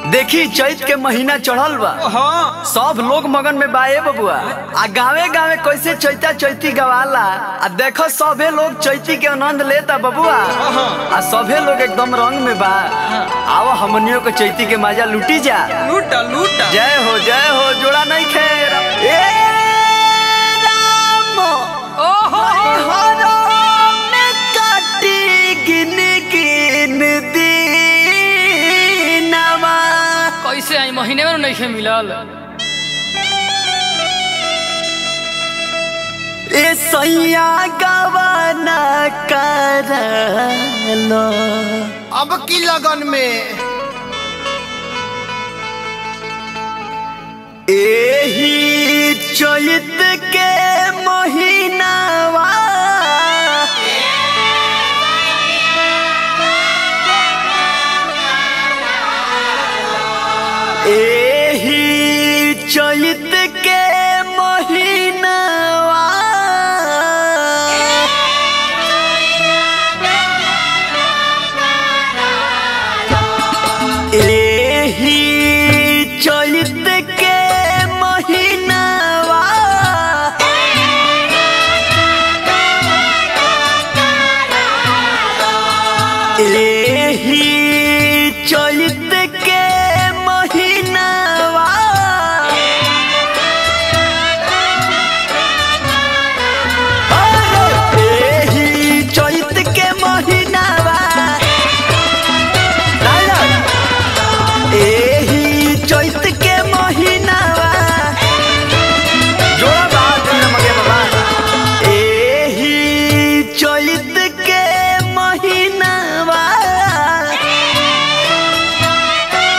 देखी चैत के महीना चढ़ल बा। हाँ। सब लोग मगन में बा ए बबुआ। आ गावे गावे कैसे चैता चैती गवाला। आ देखो सभे लोग चैती के आनंद लेता बबुआ। आ सभे लोग एकदम रंग में बा। आओ हमनियों को चैती के मजा लूटी जा। लूटा लूटा। जय हो जोड़ा नहीं खेर। ए राम में काटी गिन गिन दीनवा। कैसे आई महीने में नहीं मिलल। ए सैया गवाना करलो अब की लगन में एही चैत के महीनावा एही चैत के महीनावा एही चैत के महीनावा एही चैत के महीनावा एही चैत के महीनावा एही चैत के महीनावा जोड़ा बात मगे बाबा। एही चैत के महीनावा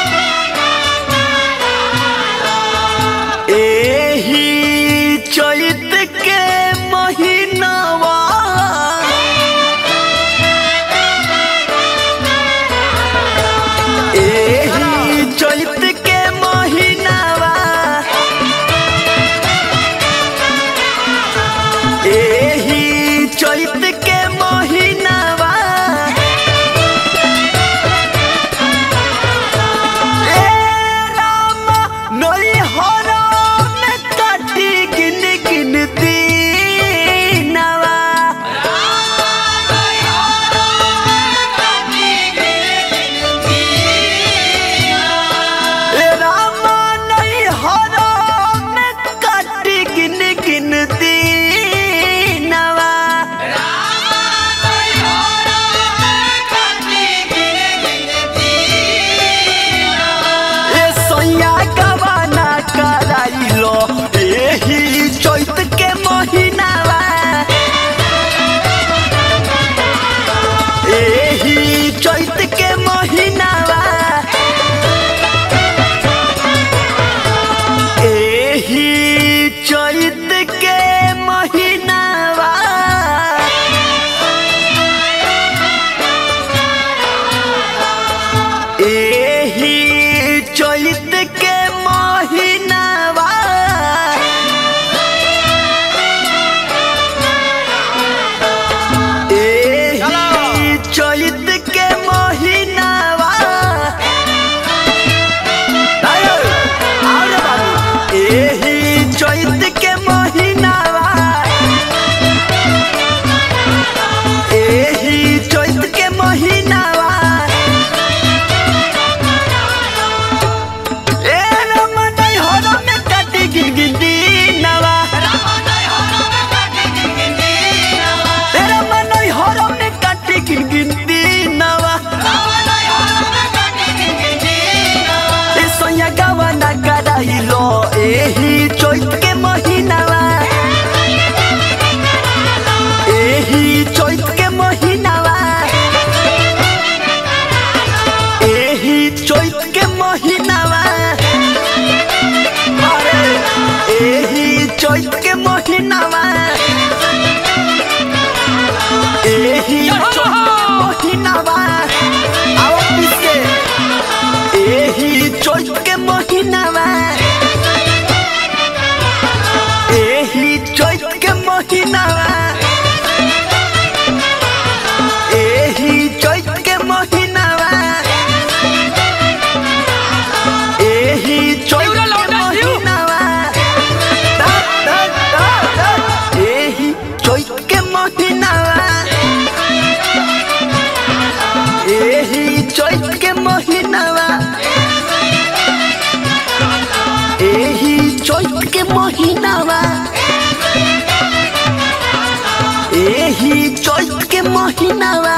महीनावा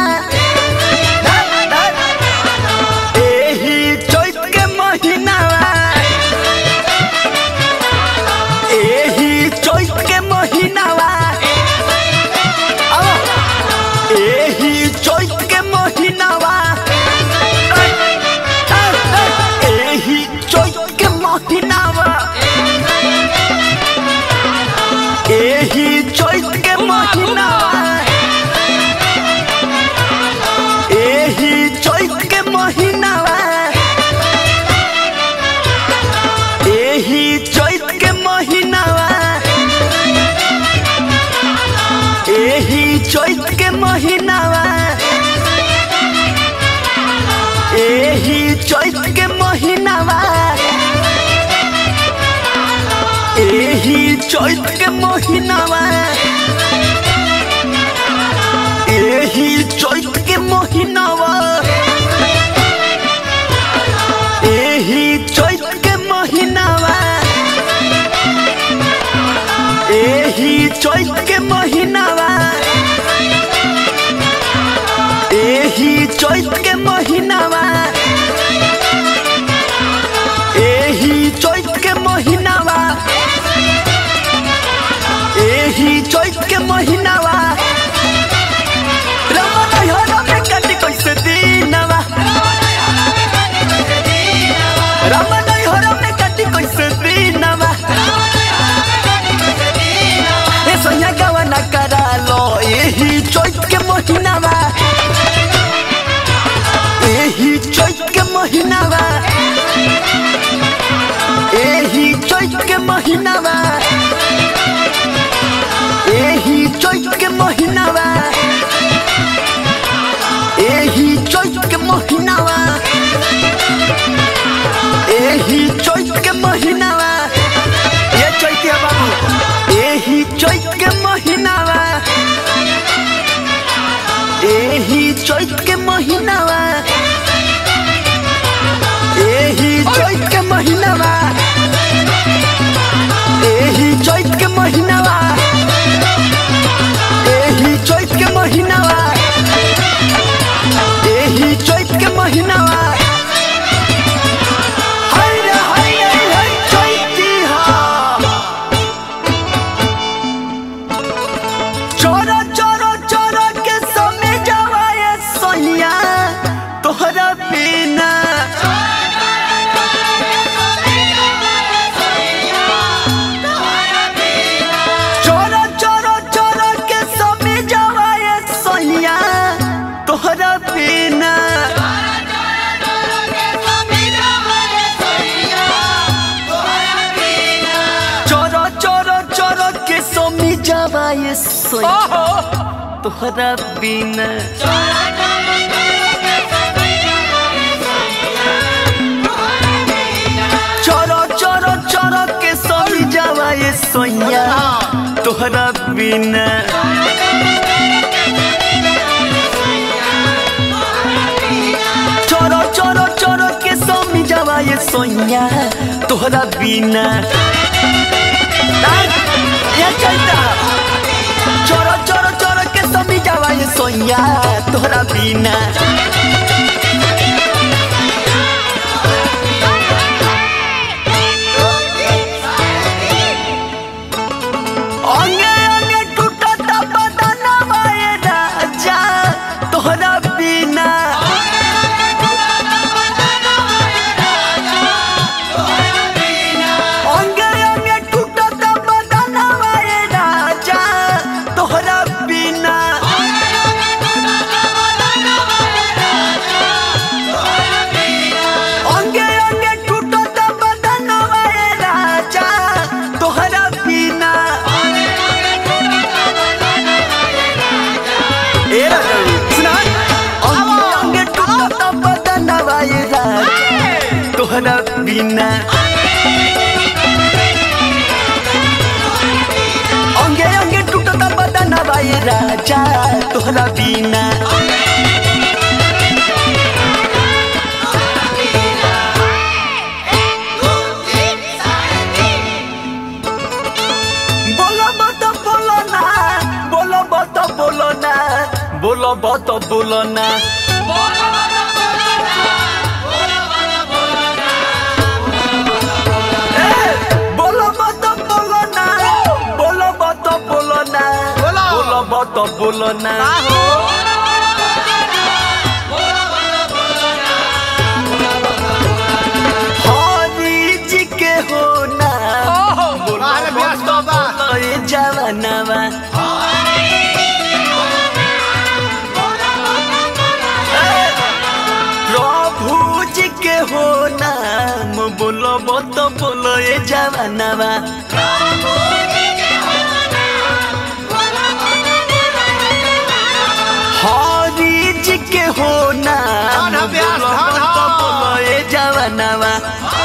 एही चैत के महीनावा एही चैत के महीनावा एही चैत के महीनावा एही चैत के महीनावा एही चैत के महीनावा एही चैत के महीनावा एही चैत के महीनावा एही चैत के महीनावा एही चैत के महीनावा एही चैत के महीनावा एही चैत के महीनावा एही चैत के महीनावा एही चैत के महीनावा एही चैत के महीनावा एही चैत के महीनावा एही चैत के महीनावा रमन हरा में कटी कैसे दीनवा रमन हरा में कटी कैसे दीनवा ए सोनिया गवना करा लो एही चैत के महीनावा एही चैत के महीनावा एही चैत के महीनावा एही चैत के महीनावा एही चैत के महीनावा एही चैत के महीनावा ये चैतिया बाबू एही चैत के महीनावा एही चैत के महीनावा एही चैत के महीनावा एही चैत के महीनावा एही चैत के महीनावा एही चैत के महीनावा हाय रे हाय रे हाय चैती हा चोरा चोरा चोरा के समय जावाए सोनिया तोहरा बिना चोरा चोरा चोरा के समय जावाए सोनिया तोहरा बिना चोरा चोरा चोरा के समय जावाए सोनिया तोहरा बिना चोरा चोरा चोरा के समय जावाए सोनिया तोहरा बिना चोरो चोरो चोरो के समय जावाए सोनिया तोहरा बिना ये चलता चोरो चोरो चोरो के समय जावाए सोनिया तोहरा बिना अंगे अंगे टूटता बदनवा ए राजा तोहरा बिना अंगे अंगे टूटता बदनवा ए राजा तोहरा बिना अंगे अंगे टूटता बदनवा ए राजा तोहरा बिना ए राजा सुना अंगे अंगे टूटता बदनवा ए राजा तोहरा बिना अंगे अंगे टूटता बदनवा ए राजा तोहरा बिना बोलो बोलो ना बोलो मत बोलो ना बोलो मत बोलो ना बोलो मत बोलो ना हरी जी के हो ना जवानवा प्रभु जी के हो नाम बोलो मत बोलो ये जवानवा हरी जी के हो नाम बोलो मत बोलो ये जवानवा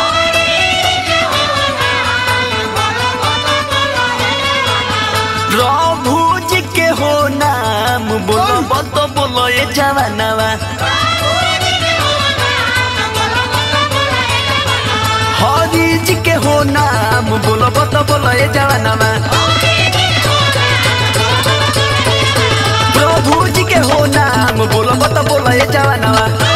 प्रभु जी के हो नाम बोलो मत बोलो ये जवानवा हरी जी के हो नाम बोलो मत बोलो ये जवानवा प्रभु जी के हो नाम बोलो मत बोलो ये जवानवा